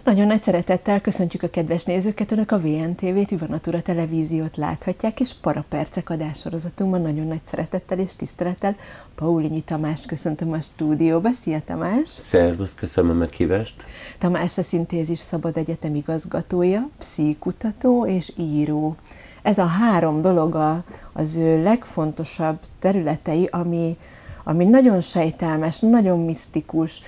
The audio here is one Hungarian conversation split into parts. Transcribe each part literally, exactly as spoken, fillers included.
Nagyon nagy szeretettel köszöntjük a kedves nézőket, Önök a vé en té vét, Viva Natura televíziót láthatják, és Parapercek adássorozatunkban nagyon nagy szeretettel és tisztelettel Paulinyi Tamást köszöntöm a stúdióba. Szia Tamás! Szervusz, köszönöm a meghívást! Tamás a Szintézis Szabad Egyetem igazgatója, pszichkutató és író. Ez a három dolog a, az ő legfontosabb területei, ami, ami nagyon sejtelmes, nagyon misztikus,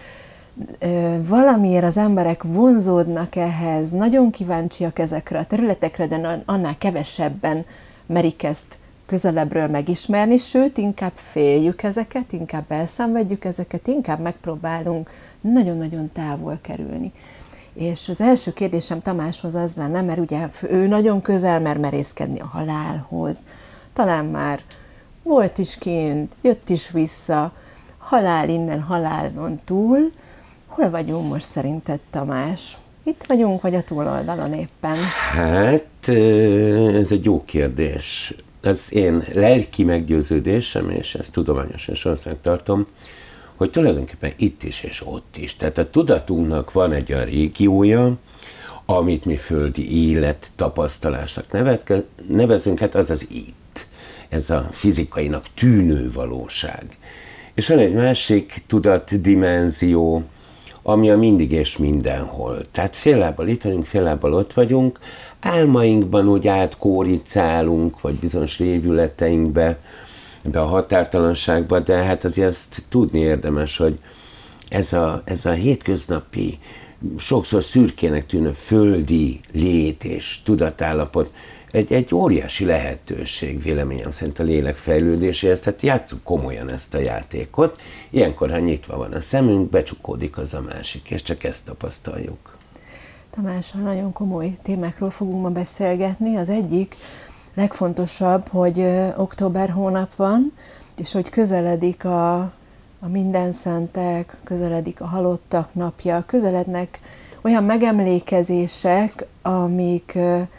valamiért az emberek vonzódnak ehhez, nagyon kíváncsiak ezekre a területekre, de annál kevesebben merik ezt közelebbről megismerni, sőt, inkább féljük ezeket, inkább elszenvedjük ezeket, inkább megpróbálunk nagyon-nagyon távol kerülni. És az első kérdésem Tamáshoz az lenne, mert ugye ő nagyon közel mer merészkedni a halálhoz. Talán már volt is kint, jött is vissza, halál innen, halálon túl. Hol vagyunk most szerinted, Tamás? Itt vagyunk, vagy a túloldalon éppen? Hát, ez egy jó kérdés. Az én lelki meggyőződésem, és ezt tudományosan sorosnak tartom, hogy tulajdonképpen itt is és ott is. Tehát a tudatunknak van egy olyan régiója, amit mi földi élet tapasztalásnak nevezünk, hát az az itt. Ez a fizikainak tűnő valóság. És van egy másik tudatdimenzió, ami a mindig és mindenhol. Tehát fél lábbal itt vagyunk, fél lábbal ott vagyunk, álmainkban úgy átkóricálunk, vagy bizonyos révületeinkbe, de a határtalanságba, de hát azért azt tudni érdemes, hogy ez a, ez a hétköznapi, sokszor szürkének tűnő földi lét és tudatállapot egy, egy óriási lehetőség véleményem szerint a lélek fejlődéséhez, tehát játsszuk komolyan ezt a játékot. Ilyenkor, ha nyitva van a szemünk, becsukódik az a másik, és csak ezt tapasztaljuk. Tamással nagyon komoly témákról fogunk ma beszélgetni. Az egyik legfontosabb, hogy október hónap van, és hogy közeledik a, a mindenszentek, közeledik a halottak napja, közelednek olyan megemlékezések, amik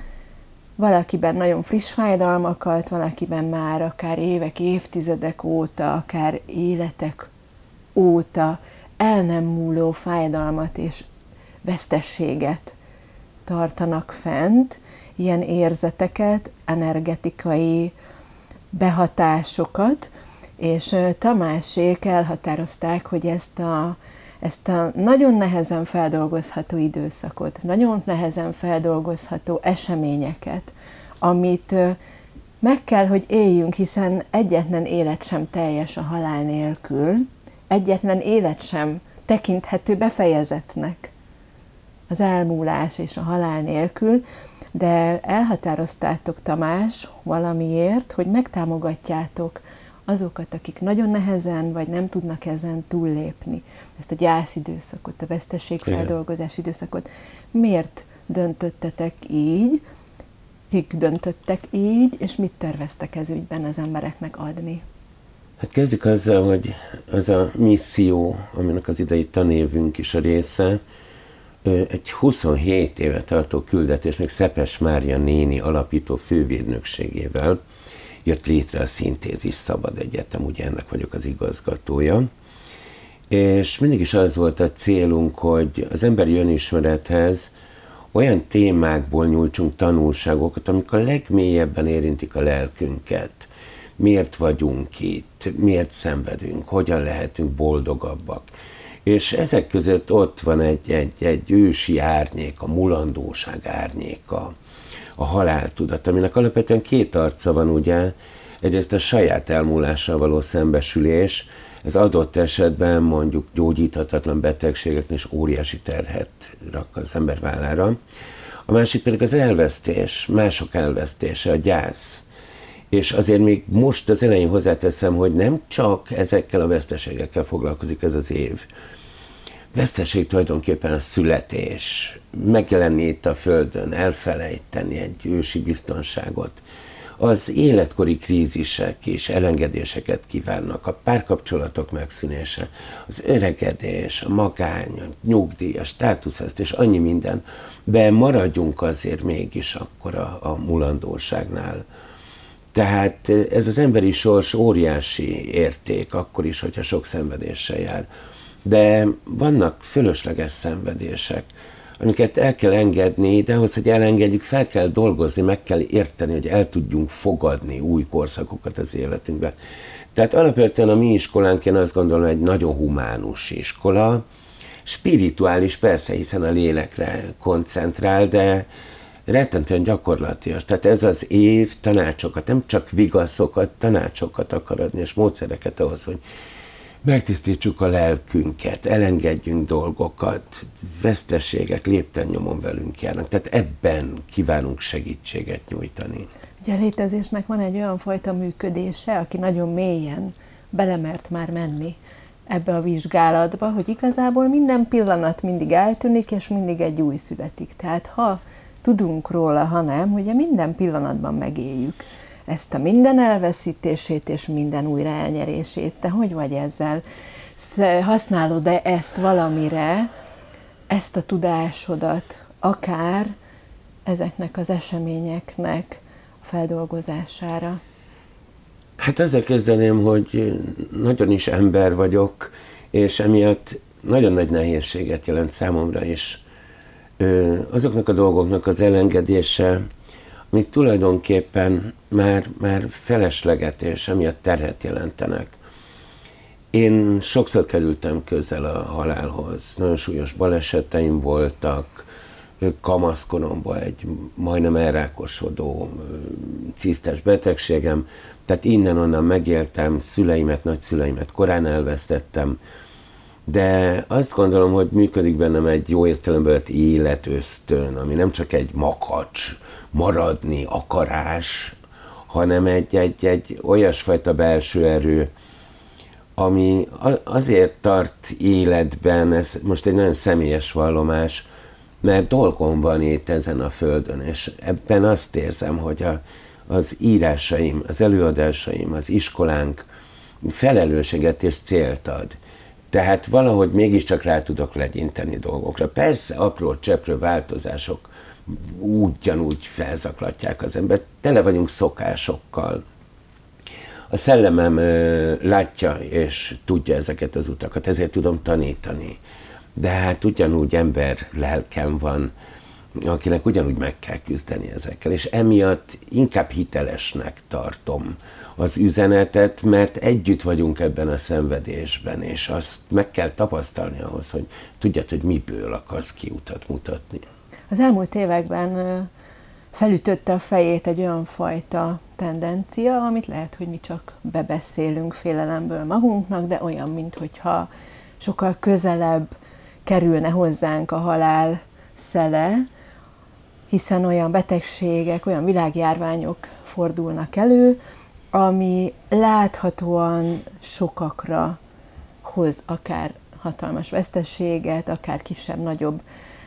valakiben nagyon friss fájdalmakat, valakiben már akár évek, évtizedek óta, akár életek óta el nem múló fájdalmat és vesztességet tartanak fent, ilyen érzeteket, energetikai behatásokat, és Tamásék elhatározták, hogy ezt a, ezt a nagyon nehezen feldolgozható időszakot, nagyon nehezen feldolgozható eseményeket, amit meg kell, hogy éljünk, hiszen egyetlen élet sem teljes a halál nélkül, egyetlen élet sem tekinthető befejezetnek az elmúlás és a halál nélkül, de elhatároztátok, Tamás, valamiért, hogy megtámogatjátok azokat, akik nagyon nehezen, vagy nem tudnak ezen túllépni, ezt a gyászidőszakot, a veszteségfeldolgozás időszakot. Miért döntöttetek így, kik döntöttek így, és mit terveztek ez ügyben az embereknek adni? Hát kezdjük azzal, hogy az a misszió, aminek az idei tanévünk is a része, egy huszonhét éve tartó küldetés, még Szepes Mária néni alapító fővédnökségével jött létre a Szintézis Szabad Egyetem, ugye ennek vagyok az igazgatója, és mindig is az volt a célunk, hogy az emberi önismerethez olyan témákból nyújtsunk tanulságokat, amik a legmélyebben érintik a lelkünket. Miért vagyunk itt, miért szenvedünk, hogyan lehetünk boldogabbak. És ezek között ott van egy, egy, egy ősi árnyék, a mulandóság árnyéka, a haláltudat, aminek alapvetően két arca van, ugye, egyrészt a saját elmúlással való szembesülés, ez adott esetben mondjuk gyógyíthatatlan betegségeknél is óriási terhet rak az ember vállára. A másik pedig az elvesztés, mások elvesztése, a gyász. És azért még most az elején hozzáteszem, hogy nem csak ezekkel a veszteségekkel foglalkozik ez az év. Veszteség tulajdonképpen a születés, megjelenni itt a Földön, elfelejteni egy ősi biztonságot. Az életkori krízisek és elengedéseket kívánnak, a párkapcsolatok megszűnése, az öregedés, a magány, a nyugdíj, a státuszvesztés, annyi minden. De maradjunk azért mégis akkor a, a mulandóságnál. Tehát ez az emberi sors óriási érték, akkor is, hogyha sok szenvedéssel jár. De vannak fölösleges szenvedések. amiket el kell engedni, de ahhoz, hogy elengedjük, fel kell dolgozni, meg kell érteni, hogy el tudjunk fogadni új korszakokat az életünkben. Tehát alapvetően a mi iskolánk, én azt gondolom, egy nagyon humánus iskola, spirituális persze, hiszen a lélekre koncentrál, de rettentően gyakorlatias. Tehát ez az év tanácsokat, nem csak vigaszokat, tanácsokat akar adni, és módszereket ahhoz, hogy megtisztítsuk a lelkünket, elengedjünk dolgokat, veszteségek lépten nyomon velünk járnak. Tehát ebben kívánunk segítséget nyújtani. Ugye a létezésnek van egy olyan fajta működése, aki nagyon mélyen belemert már menni ebbe a vizsgálatba, hogy igazából minden pillanat mindig eltűnik, és mindig egy új születik. Tehát ha tudunk róla, ha nem, ugye minden pillanatban megéljük ezt a minden elveszítését és minden újra elnyerését. Te hogy vagy ezzel? Használod-e ezt valamire, ezt a tudásodat, akár ezeknek az eseményeknek a feldolgozására? Hát ezzel kezdeném, hogy nagyon is ember vagyok, és emiatt nagyon nagy nehézséget jelent számomra is azoknak a dolgoknak az elengedése, amik tulajdonképpen már, már felesleget és emiatt terhet jelentenek. Én sokszor kerültem közel a halálhoz, nagyon súlyos baleseteim voltak, kamaszkoromban egy majdnem elrákosodó cisztes betegségem, tehát innen-onnan megéltem, szüleimet, nagyszüleimet korán elvesztettem, de azt gondolom, hogy működik bennem egy jó értelemben vett életösztön, ami nem csak egy makacs, maradni akarás, hanem egy, egy, egy olyasfajta belső erő, ami azért tart életben, ez most egy nagyon személyes vallomás, mert dolgom van itt ezen a földön, és ebben azt érzem, hogy a, az írásaim, az előadásaim, az iskolánk felelősséget és célt ad. Tehát valahogy mégiscsak rá tudok legyinteni dolgokra. Persze apró cseprő változások ugyanúgy felzaklatják az embert, tele vagyunk szokásokkal. A szellemem ö, látja és tudja ezeket az utakat, ezért tudom tanítani. De hát ugyanúgy ember lelkem van, akinek ugyanúgy meg kell küzdeni ezekkel, és emiatt inkább hitelesnek tartom az üzenetet, mert együtt vagyunk ebben a szenvedésben, és azt meg kell tapasztalni ahhoz, hogy tudjad, hogy miből akarsz kiutat mutatni. Az elmúlt években felütötte a fejét egy olyan fajta tendencia, amit lehet, hogy mi csak bebeszélünk félelemből magunknak, de olyan, minthogyha sokkal közelebb kerülne hozzánk a halál szele, hiszen olyan betegségek, olyan világjárványok fordulnak elő, ami láthatóan sokakra hoz akár hatalmas veszteséget, akár kisebb-nagyobb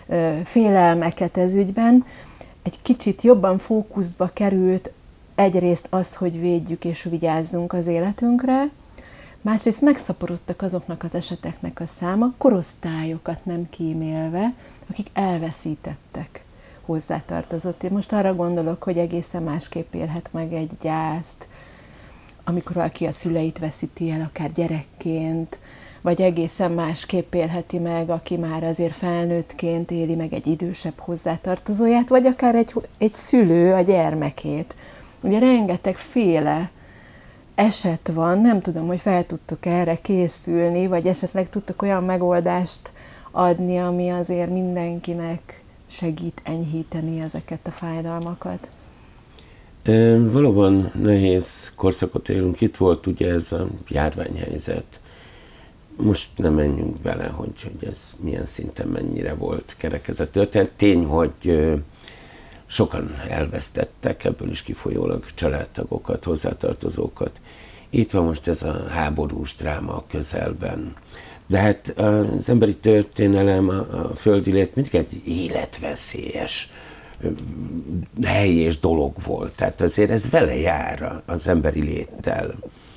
félelmeket ez ügyben. Egy kicsit jobban fókuszba került egyrészt az, hogy védjük és vigyázzunk az életünkre, másrészt megszaporodtak azoknak az eseteknek a száma, korosztályokat nem kímélve, akik elveszítettek hozzátartozott. Én most arra gondolok, hogy egészen másképp élhet meg egy gyászt, amikor valaki a szüleit veszíti el, akár gyerekként, vagy egészen másképp élheti meg, aki már azért felnőttként éli meg egy idősebb hozzátartozóját, vagy akár egy, egy szülő a gyermekét. Ugye rengeteg féle eset van, nem tudom, hogy fel tudtok erre készülni, vagy esetleg tudtok olyan megoldást adni, ami azért mindenkinek segít enyhíteni ezeket a fájdalmakat. E, valóban nehéz korszakot élünk. Itt volt ugye ez a járványhelyzet. Most nem menjünk bele, hogy, hogy ez milyen szinten mennyire volt kerekezett történet. Tény, hogy ö, sokan elvesztettek, ebből is kifolyólag családtagokat, hozzátartozókat. Itt van most ez a háborús dráma a közelben. De hát az emberi történelem, a, a földi lét mindig egy életveszélyes hely és dolog volt. Tehát azért ez vele jár az emberi léttel.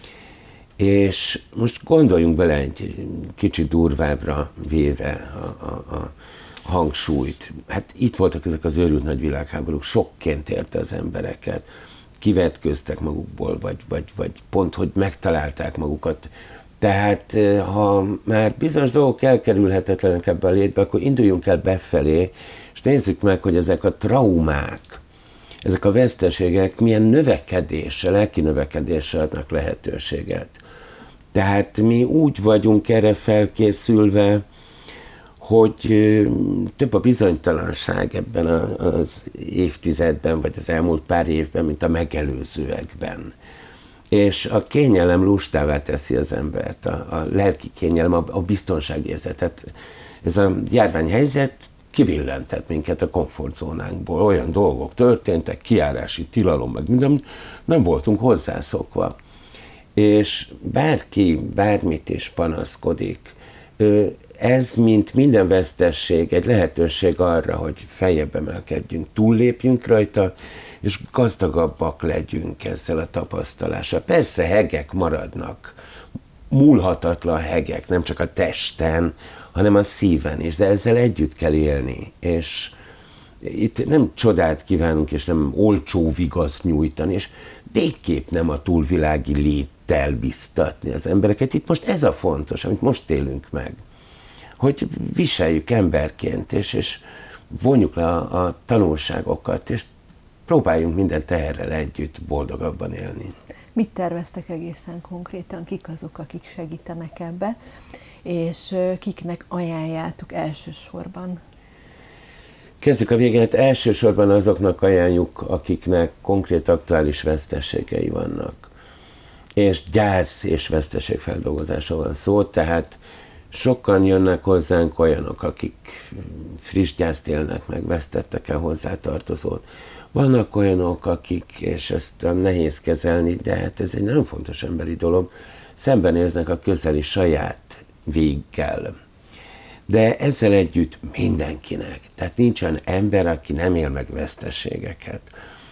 És most gondoljunk bele egy kicsit durvábbra véve a, a, a hangsúlyt. Hát itt voltak ezek az őrült nagy világháborúk, sokként érte az embereket, kivetköztek magukból, vagy, vagy, vagy pont, hogy megtalálták magukat Tehát ha már bizonyos dolgok elkerülhetetlenek ebbe a létbe, akkor induljunk el befelé, és nézzük meg, hogy ezek a traumák, ezek a veszteségek milyen növekedéssel, lelki növekedéssel adnak lehetőséget. Tehát mi úgy vagyunk erre felkészülve, hogy több a bizonytalanság ebben az évtizedben, vagy az elmúlt pár évben, mint a megelőzőekben. És a kényelem lustává teszi az embert, a, a lelki kényelem, a, a biztonságérzetet. Ez a járványhelyzet kibillentett minket a komfortzónánkból. Olyan dolgok történtek, kijárási tilalom, meg minden, nem voltunk hozzászokva. És bárki bármit is panaszkodik, ez, mint minden vesztesség, egy lehetőség arra, hogy feljebb emelkedjünk, túllépjünk rajta, és gazdagabbak legyünk ezzel a tapasztalással. Persze hegek maradnak, múlhatatlan hegek, nem csak a testen, hanem a szíven is, de ezzel együtt kell élni, és itt nem csodát kívánunk, és nem olcsó vigaszt nyújtani, és végképp nem a túlvilági léttel biztatni az embereket. Itt most ez a fontos, amit most élünk meg, hogy viseljük emberként, és, és vonjuk le a, a tanulságokat, és próbáljunk minden teherrel együtt boldogabban élni. Mit terveztek egészen konkrétan? Kik azok, akik segítenek ebbe, és kiknek ajánljátok elsősorban? Kezdjük a végét. Elsősorban azoknak ajánljuk, akiknek konkrét aktuális veszteségei vannak. És gyász és veszteségfeldolgozásra van szó, tehát sokan jönnek hozzánk olyanok, akik friss gyászt élnek meg, vesztettek el hozzátartozót. Vannak olyanok, akik, és ezt nehéz kezelni, de hát ez egy nagyon fontos emberi dolog, szembenéznek a közeli saját véggel. De ezzel együtt mindenkinek. Tehát nincsen ember, aki nem él meg veszteségeket.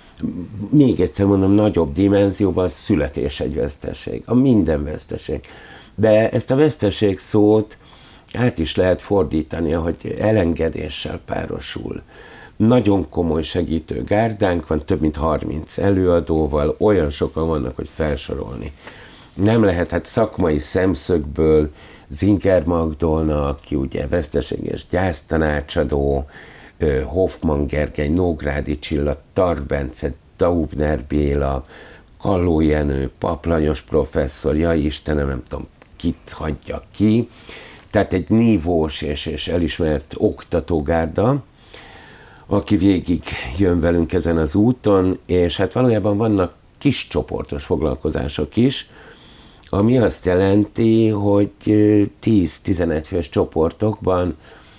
Még egyszer mondom, nagyobb dimenzióban a születés egy veszteség, a minden veszteség. De ezt a veszteség szót át is lehet fordítani, ahogy elengedéssel párosul. Nagyon komoly segítő gárdánk van, több mint harminc előadóval, olyan sokan vannak, hogy felsorolni. Nem lehet, hát szakmai szemszögből Zinger Magdolna, aki ugye veszteség és gyásztanácsadó, Hoffman Gergely, Nógrádi Csilla, Tar Bence, Daubner Béla, Kalló Jenő, Paplanyos professzor, jaj Istenem, nem tudom, kit hagyja ki. Tehát egy nívós és, és elismert oktatógárda, aki végig jön velünk ezen az úton, és hát valójában vannak kis csoportos foglalkozások is, ami azt jelenti, hogy tíz-tizenegy fős csoportokban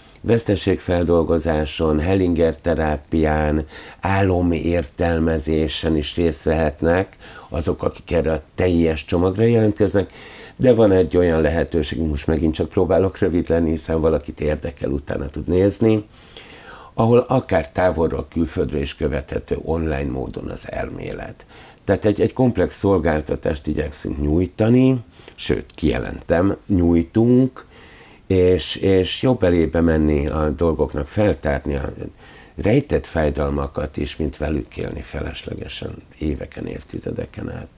veszteségfeldolgozáson, Hellinger terápián, álomértelmezésen is részt vehetnek azok, akik erre a teljes csomagra jelentkeznek, de van egy olyan lehetőség, most megint csak próbálok rövid lenni, hiszen valakit érdekel, utána tud nézni, ahol akár távolról, külföldről is követhető online módon az elmélet. Tehát egy, egy komplex szolgáltatást igyekszünk nyújtani, sőt, kijelentem, nyújtunk, és, és jobb elébe menni a dolgoknak, feltárni a rejtett fájdalmakat is, mint velük élni feleslegesen éveken, évtizedeken át.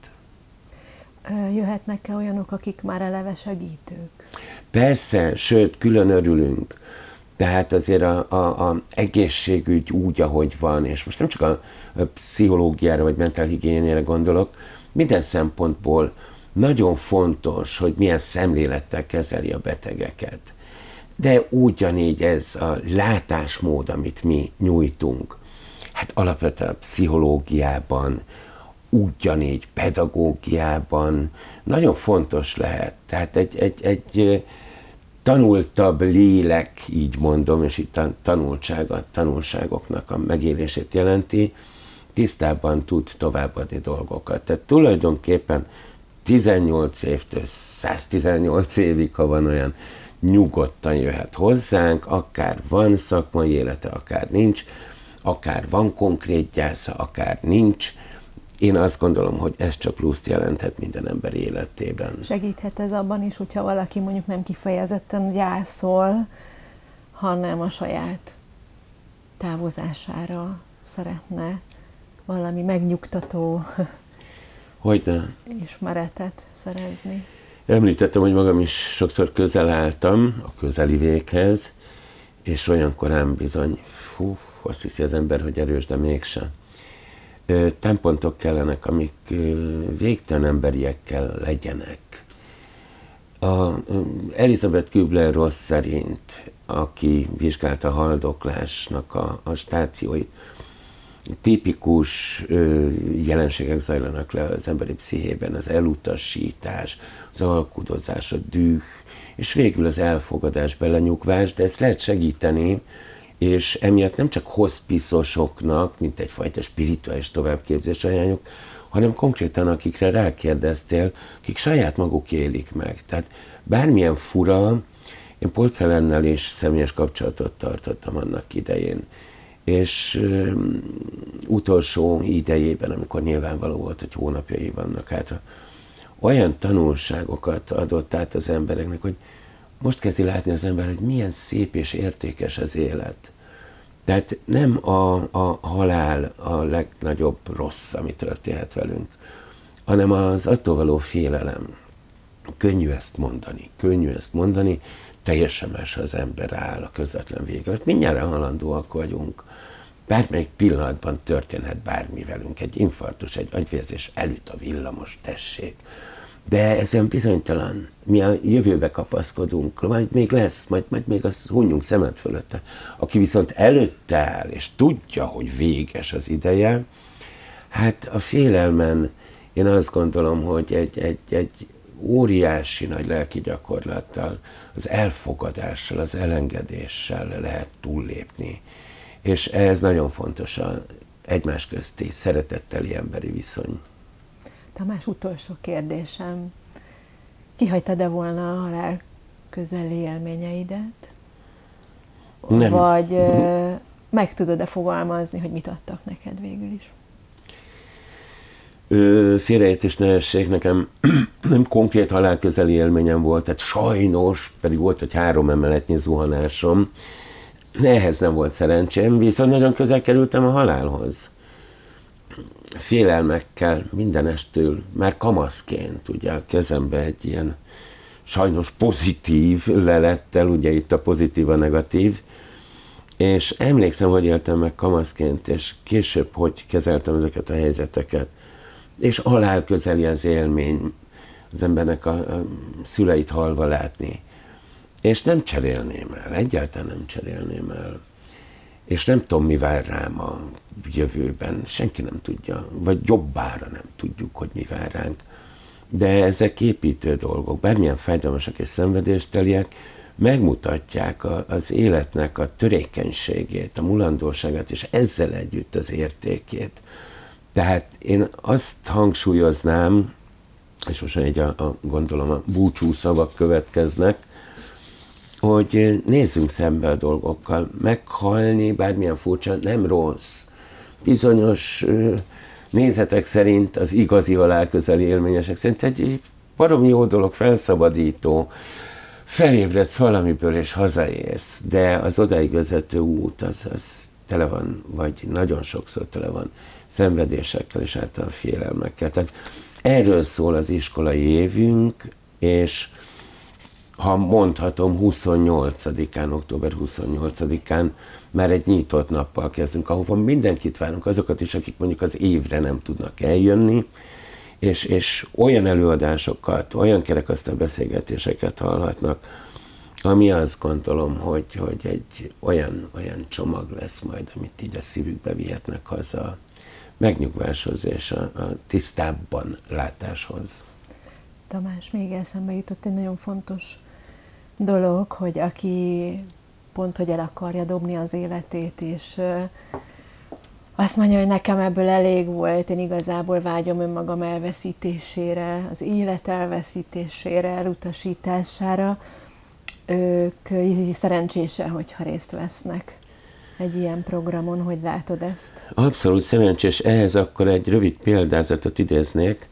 Jöhetnek-e olyanok, akik már eleve segítők? Persze, sőt, külön örülünk. Tehát azért a, a, a egészségügy úgy, ahogy van, és most nem csak a, a pszichológiára vagy mentálhigiénére gondolok, minden szempontból nagyon fontos, hogy milyen szemlélettel kezeli a betegeket. De ugyanígy ez a látásmód, amit mi nyújtunk, hát alapvetően a pszichológiában, ugyanígy pedagógiában nagyon fontos lehet. Tehát egy, egy, egy tanultabb lélek, így mondom, és itt a tanultság a tanulságoknak a megélését jelenti, tisztában tud továbbadni dolgokat. Tehát tulajdonképpen tizennyolc évtől száztizennyolc évig, ha van olyan, nyugodtan jöhet hozzánk, akár van szakmai élete, akár nincs, akár van konkrét gyásza, akár nincs. Én azt gondolom, hogy ez csak pluszt jelenthet minden ember életében. Segíthet ez abban is, hogyha valaki mondjuk nem kifejezetten gyászol, hanem a saját távozására szeretne valami megnyugtató Hogyne. ismeretet szerezni. Említettem, hogy magam is sokszor közel álltam a közeli véghez, és olyan korán bizony, hú, azt hiszi az ember, hogy erős, de mégsem. Támpontok kellenek, amik végtelen emberiekkel legyenek. A Elizabeth Kübler-Ross szerint, aki vizsgálta a haldoklásnak a, a stációit, tipikus ö, jelenségek zajlanak le az emberi pszichében, az elutasítás, az alkudozás, a düh, és végül az elfogadás, belenyugvás, de ezt lehet segíteni, és emiatt nem csak hospiszosoknak, mint egyfajta spirituális továbbképzés ajánljuk, hanem konkrétan akikre rákérdeztél, akik saját maguk élik meg. Tehát bármilyen fura, én Paul Celennel is személyes kapcsolatot tartottam annak idején, és ö, utolsó idejében, amikor nyilvánvaló volt, hogy hónapjai vannak hátra, olyan tanulságokat adott át az embereknek, hogy most kezdi látni az ember, hogy milyen szép és értékes az élet. Tehát nem a, a halál a legnagyobb rossz, ami történhet velünk, hanem az attól való félelem. Könnyű ezt mondani, könnyű ezt mondani, teljesen más, ha az ember áll a közvetlen végre. Mindjárt halandóak vagyunk. Bármelyik pillanatban történhet bármi velünk. Egy infarktus, egy agyvérzés, elüt a villamos, tessék. De ez olyan bizonytalan. Mi a jövőbe kapaszkodunk, majd még lesz, majd, majd még azt hunyunk szemet fölötte. Aki viszont előtte áll, és tudja, hogy véges az ideje, hát a félelmen én azt gondolom, hogy egy, egy, egy óriási nagy lelki gyakorlattal, az elfogadással, az elengedéssel lehet túllépni. És ez nagyon fontos az egymás közti szeretetteli emberi viszony. Tamás, utolsó kérdésem. Kihagytad-e volna a halál közeli élményeidet? Nem. Vagy ö, meg tudod-e fogalmazni, hogy mit adtak neked végül is? Félreértés ne essék, nekem nem konkrét halálközeli élményem volt, tehát sajnos, pedig volt egy három emeletnyi zuhanásom, ehhez nem volt szerencsém, viszont nagyon közel kerültem a halálhoz. Félelmekkel, mindenestől, már kamaszként, ugye a kezembe egy ilyen sajnos pozitív lelettel, ugye itt a pozitív, a negatív, és emlékszem, hogy éltem meg kamaszként, és később, hogy kezeltem ezeket a helyzeteket, és halál közeli az élmény, az embernek a, a szüleit halva látni. És nem cserélném el, egyáltalán nem cserélném el. És nem tudom, mi vár rám a jövőben, senki nem tudja, vagy jobbára nem tudjuk, hogy mi vár ránk. De ezek építő dolgok, bármilyen fájdalmasak és szenvedésteliek, megmutatják a, az életnek a törékenységét, a mulandóságát, és ezzel együtt az értékét. Tehát én azt hangsúlyoznám, és most így a, a, gondolom a búcsú szavak következnek, hogy nézzünk szembe a dolgokkal. Meghalni, bármilyen furcsa, nem rossz. Bizonyos nézetek szerint, az igazi halálközeli élményesek szerint egy baromi jó dolog, felszabadító, felébredsz valamiből és hazaérsz, de az odáig vezető út az, az tele van, vagy nagyon sokszor tele van szenvedésekkel és általán félelmekkel. Tehát erről szól az iskolai évünk, és ha mondhatom, huszonnyolcadikán, október huszonnyolcadikán már egy nyitott nappal kezdünk, ahova mindenkit várunk, azokat is, akik mondjuk az évre nem tudnak eljönni, és, és olyan előadásokat, olyan kerekasztal beszélgetéseket hallhatnak, ami azt gondolom, hogy, hogy egy olyan, olyan csomag lesz majd, amit így a szívükbe vihetnek haza megnyugváshoz és a, a tisztábban látáshoz. Tamás, még eszembe jutott egy nagyon fontos dolog, hogy aki pont, hogy el akarja dobni az életét, és azt mondja, hogy nekem ebből elég volt, én igazából vágyom önmagam elveszítésére, az élet elveszítésére, elutasítására, ők szerencsése, hogyha részt vesznek egy ilyen programon. Hogy látod ezt? Abszolút szerencsés. Ehhez akkor egy rövid példázatot idéznék.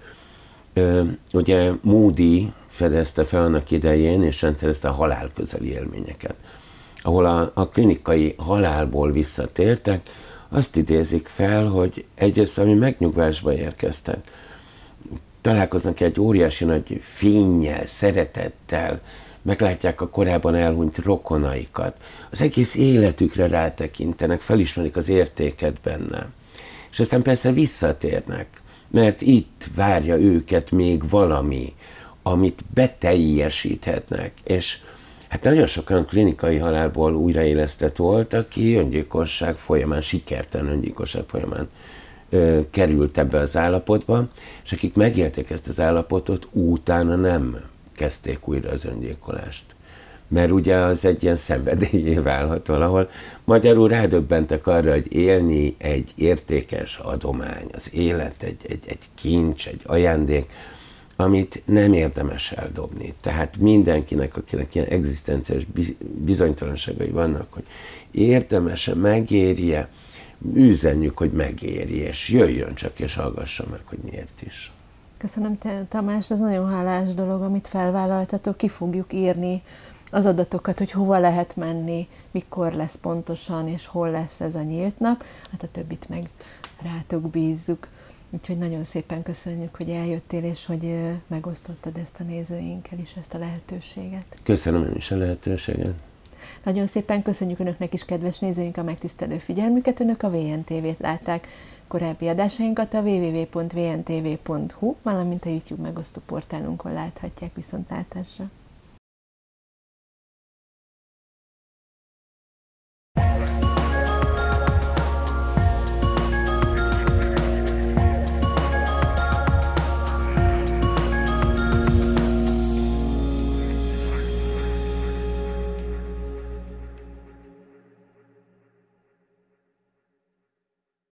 Ugye Moody fedezte fel annak idején, és rendszerezte a halálközeli élményeket, ahol a, a klinikai halálból visszatértek, azt idézik fel, hogy egyrészt, ami megnyugvásba érkeztek, találkoznak egy óriási nagy fénnyel, szeretettel, meglátják a korábban elhunyt rokonaikat, az egész életükre rátekintenek, felismerik az értéket benne. És aztán persze visszatérnek, mert itt várja őket még valami, amit beteljesíthetnek. És hát nagyon sokan klinikai halálból újraélesztett volt, aki öngyilkosság folyamán, sikertelen öngyilkosság folyamán ö, került ebbe az állapotba, és akik megélték ezt az állapotot, utána nem kezdték újra az öngyilkolást. Mert ugye az egy ilyen szenvedélyé válhat valahol. Magyarul rádöbbentek arra, hogy élni egy értékes adomány, az élet egy, egy, egy kincs, egy ajándék, amit nem érdemes eldobni. Tehát mindenkinek, akinek ilyen egzisztenciális bizonytalanságai vannak, hogy érdemes-e, megéri-e, üzenjük, hogy megéri, és jöjjön csak, és hallgassa meg, hogy miért is. Köszönöm, te, Tamás, ez nagyon hálás dolog, amit felvállaltatok, ki fogjuk írni az adatokat, hogy hova lehet menni, mikor lesz pontosan, és hol lesz ez a nyílt nap, hát a többit meg rátok bízzuk. Úgyhogy nagyon szépen köszönjük, hogy eljöttél, és hogy megosztottad ezt a nézőinkkel is, ezt a lehetőséget. Köszönöm én is a lehetőséget. Nagyon szépen köszönjük Önöknek is, kedves nézőink, a megtisztelő figyelmüket. Önök a vé en té vét látták. Korábbi adásainkat a double-u double-u double-u pont v n t v pont h u, valamint a YouTube megosztó portálunkon láthatják. Viszontlátásra.